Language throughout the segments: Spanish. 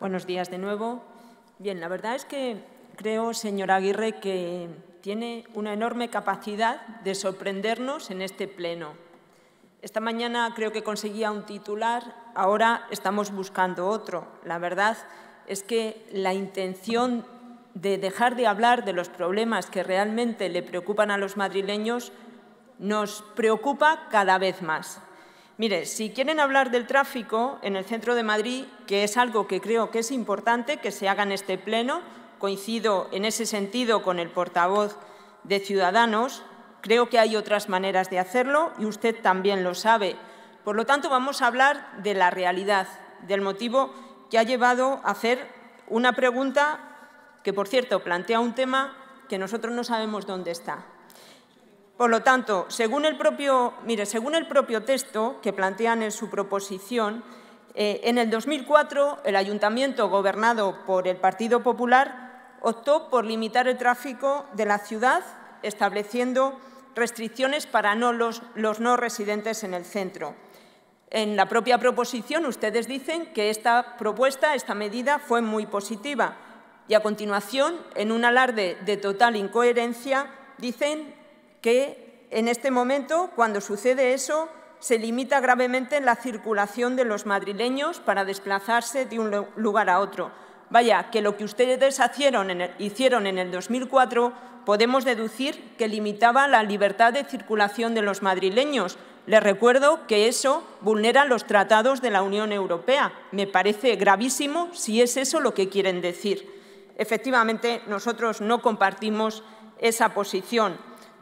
Buenos días de nuevo. Bien, la verdad es que creo, señora Aguirre, que tiene una enorme capacidad de sorprendernos en este pleno. Esta mañana creo que conseguía un titular, ahora estamos buscando otro. La verdad es que la intención de dejar de hablar de los problemas que realmente le preocupan a los madrileños nos preocupa cada vez más. Mire, si quieren hablar del tráfico en el centro de Madrid, que es algo que creo que es importante que se haga en este pleno, coincido en ese sentido con el portavoz de Ciudadanos, creo que hay otras maneras de hacerlo y usted también lo sabe. Por lo tanto, vamos a hablar de la realidad, del motivo que ha llevado a hacer una pregunta que, por cierto, plantea un tema que nosotros no sabemos dónde está. Por lo tanto, según el propio texto que plantean en su proposición, en el 2004 el Ayuntamiento, gobernado por el Partido Popular, optó por limitar el tráfico de la ciudad, estableciendo restricciones para los no residentes en el centro. En la propia proposición ustedes dicen que esta medida fue muy positiva y a continuación, en un alarde de total incoherencia, dicen que en este momento, cuando sucede eso, se limita gravemente la circulación de los madrileños para desplazarse de un lugar a otro. Vaya, que lo que ustedes hicieron en el 2004 podemos deducir que limitaba la libertad de circulación de los madrileños. Les recuerdo que eso vulnera los tratados de la Unión Europea. Me parece gravísimo si es eso lo que quieren decir. Efectivamente, nosotros no compartimos esa posición.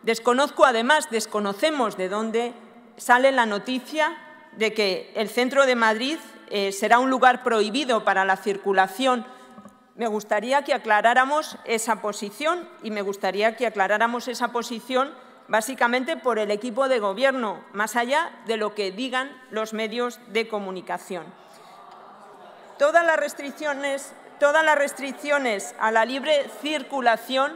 Desconocemos de dónde sale la noticia de que el centro de Madrid será un lugar prohibido para la circulación. Me gustaría que aclaráramos esa posición y me gustaría que aclaráramos esa posición básicamente por el equipo de Gobierno, más allá de lo que digan los medios de comunicación. Todas las restricciones a la libre circulación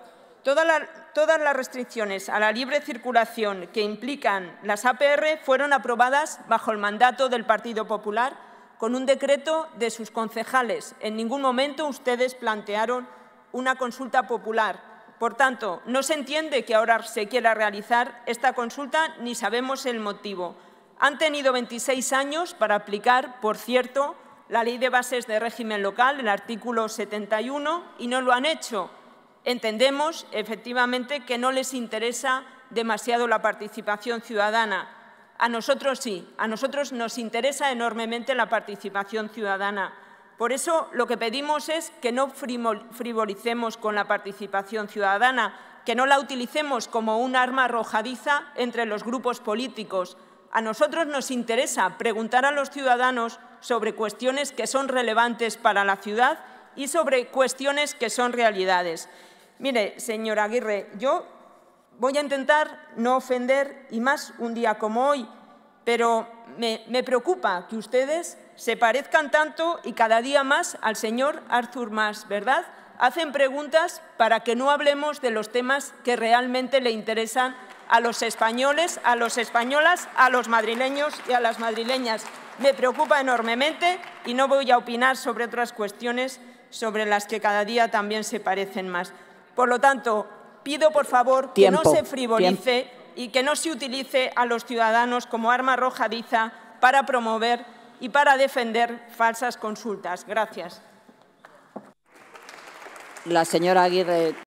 que implican las APR fueron aprobadas bajo el mandato del Partido Popular con un decreto de sus concejales. En ningún momento ustedes plantearon una consulta popular. Por tanto, no se entiende que ahora se quiera realizar esta consulta ni sabemos el motivo. Han tenido 26 años para aplicar, por cierto, la Ley de Bases de Régimen Local, el artículo 71, y no lo han hecho. Entendemos, efectivamente, que no les interesa demasiado la participación ciudadana. A nosotros sí, a nosotros nos interesa enormemente la participación ciudadana. Por eso, lo que pedimos es que no frivolicemos con la participación ciudadana, que no la utilicemos como un arma arrojadiza entre los grupos políticos. A nosotros nos interesa preguntar a los ciudadanos sobre cuestiones que son relevantes para la ciudad y sobre cuestiones que son realidades. Mire, señora Aguirre, yo voy a intentar no ofender, y más un día como hoy, pero me preocupa que ustedes se parezcan tanto y cada día más al señor Artur Mas, ¿verdad? Hacen preguntas para que no hablemos de los temas que realmente le interesan a los españoles, a las españolas, a los madrileños y a las madrileñas. Me preocupa enormemente y no voy a opinar sobre otras cuestiones sobre las que cada día también se parecen más. Por lo tanto, pido, por favor, que no se frivolice y que no se utilice a los ciudadanos como arma arrojadiza para promover y para defender falsas consultas. Gracias. La señora Aguirre.